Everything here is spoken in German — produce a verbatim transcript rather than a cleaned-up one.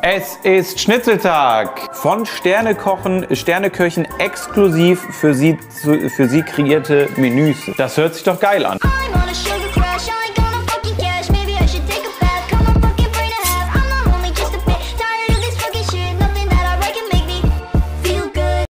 Es ist Schnitzeltag von Sternekochen, Sterneköchen exklusiv für sie, für sie kreierte Menüs. Das hört sich doch geil an. I'm on a sugar crash, I ain't got